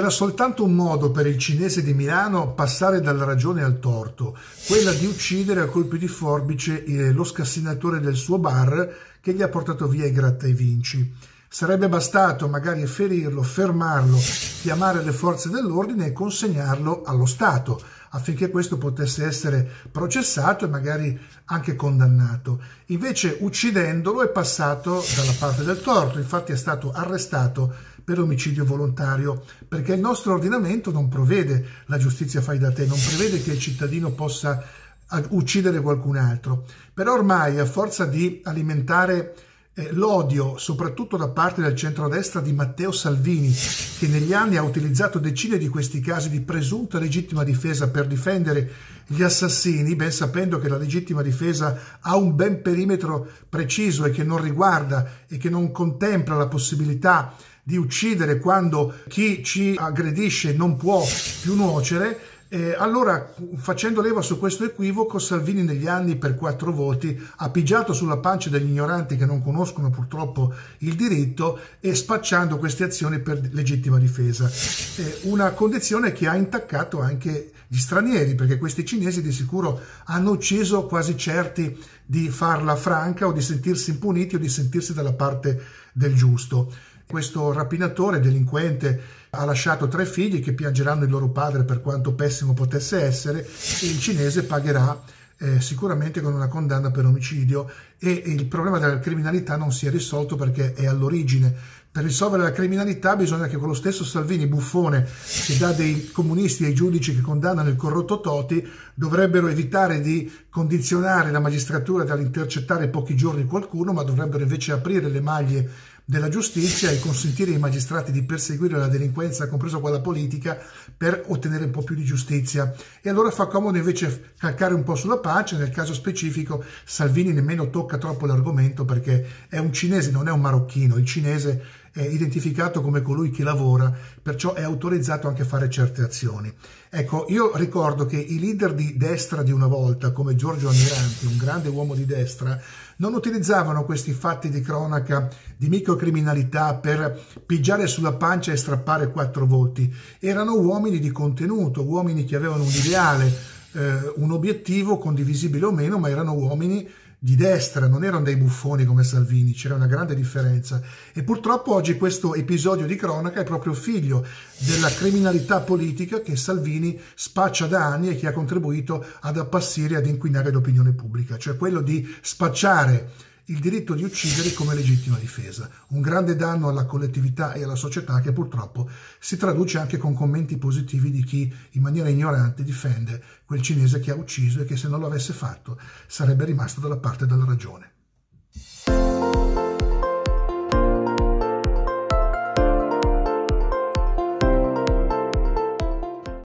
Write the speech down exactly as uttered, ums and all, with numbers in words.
Era soltanto un modo per il cinese di Milano passare dalla ragione al torto, quella di uccidere a colpi di forbice lo scassinatore del suo bar che gli ha portato via i gratta e vinci. Sarebbe bastato magari ferirlo, fermarlo, chiamare le forze dell'ordine e consegnarlo allo Stato, affinché questo potesse essere processato e magari anche condannato. Invece, uccidendolo, è passato dalla parte del torto. Infatti è stato arrestato per omicidio volontario, perché il nostro ordinamento non prevede la giustizia fai da te, non prevede che il cittadino possa uccidere qualcun altro. Però ormai, a forza di alimentare Eh, l'odio, soprattutto da parte del centrodestra di Matteo Salvini, che negli anni ha utilizzato decine di questi casi di presunta legittima difesa per difendere gli assassini, ben sapendo che la legittima difesa ha un ben perimetro preciso e che non riguarda e che non contempla la possibilità di uccidere quando chi ci aggredisce non può più nuocere. Eh, allora, facendo leva su questo equivoco, Salvini negli anni per quattro voti ha pigiato sulla pancia degli ignoranti che non conoscono purtroppo il diritto e spacciando queste azioni per legittima difesa. Eh, una condizione che ha intaccato anche gli stranieri, perché questi cinesi di sicuro hanno ucciso quasi certi di farla franca o di sentirsi impuniti o di sentirsi dalla parte del giusto. Questo rapinatore, delinquente, ha lasciato tre figli che piangeranno il loro padre per quanto pessimo potesse essere, e il cinese pagherà eh, sicuramente con una condanna per omicidio, e il problema della criminalità non si è risolto perché è all'origine. Per risolvere la criminalità bisogna che quello stesso Salvini, buffone, che dà dei comunisti ai giudici che condannano il corrotto Toti, dovrebbero evitare di condizionare la magistratura dall'intercettare pochi giorni qualcuno, ma dovrebbero invece aprire le maglie della giustizia e consentire ai magistrati di perseguire la delinquenza, compreso quella politica, per ottenere un po' più di giustizia. E allora fa comodo invece calcare un po' sulla pancia. Nel caso specifico Salvini nemmeno tocca troppo l'argomento, perché è un cinese, non è un marocchino. Il cinese è identificato come colui che lavora, perciò è autorizzato anche a fare certe azioni. Ecco, io ricordo che i leader di destra di una volta, come Giorgio Almirante, un grande uomo di destra, non utilizzavano questi fatti di cronaca di microcriminalità per pigiare sulla pancia e strappare quattro voti. Erano uomini di contenuto, uomini che avevano un ideale, eh, un obiettivo condivisibile o meno, ma erano uomini di destra, non erano dei buffoni come Salvini, c'era una grande differenza. E purtroppo oggi questo episodio di cronaca è proprio figlio della criminalità politica che Salvini spaccia da anni e che ha contribuito ad appassire e ad inquinare l'opinione pubblica, cioè quello di spacciare il diritto di uccidere come legittima difesa. Un grande danno alla collettività e alla società, che purtroppo si traduce anche con commenti positivi di chi in maniera ignorante difende quel cinese che ha ucciso e che, se non lo avesse fatto, sarebbe rimasto dalla parte della ragione.